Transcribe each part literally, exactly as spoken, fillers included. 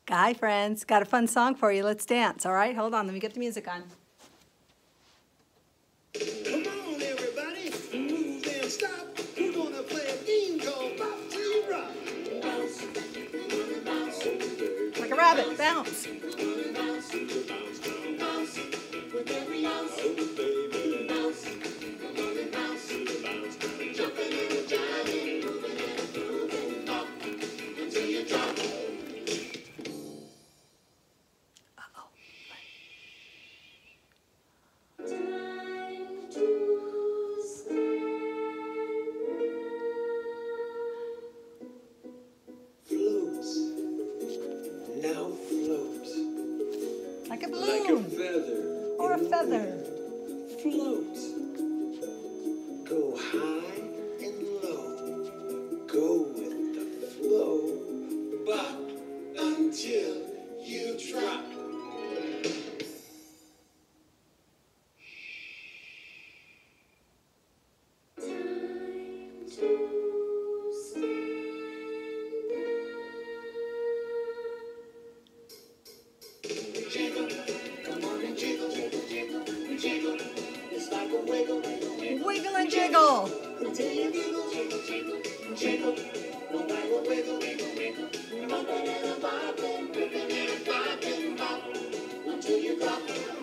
Hi, friends. Got a fun song for you. Let's dance, all right? Hold on. Let me get the music on. Come on, everybody. Move and stop. We're going to play a game called Bop Until You Drop. Bounce, bounce, like a rabbit. Bounce. bounce, bounce, with every ounce. Bounce, bounce, jumping and jiving, moving and grooving. Bop until you drop. Now float. Like a balloon. Like a feather. Or a feather. Float. Go high and low. Go with the flow. Bop until you drop. Jiggle, come on and jiggle, jiggle, jiggle, jiggle. It's like a wiggle, wiggle, wiggle. Wiggle and jiggle. Until you giggle, jiggle, jiggle, jiggle. No matter wiggle, wiggle, wiggle. Bumping and a bopping, ripping and a popping, bop until you drop.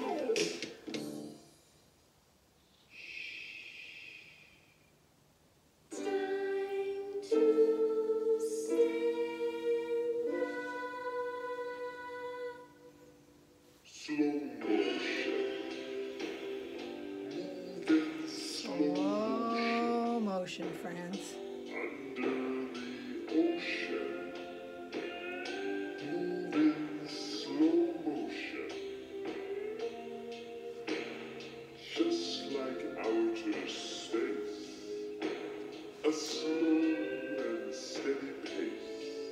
Slow motion, friends. Under the ocean, moving slow motion, just like outer space, a slow and steady pace.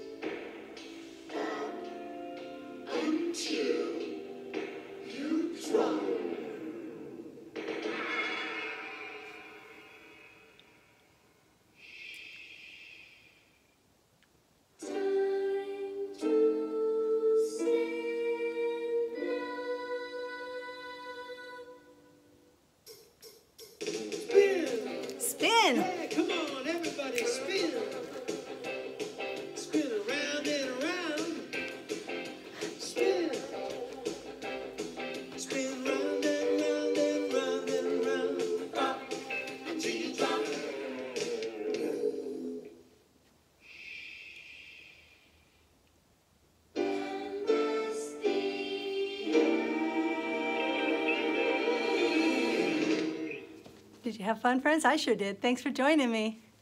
Bop until you drop. Spin. Hey, come on, everybody, spin. Spin around and around. Spin. Spin round and round and round and round. Bop until you drop. Did you have fun, friends? I sure did. Thanks for joining me.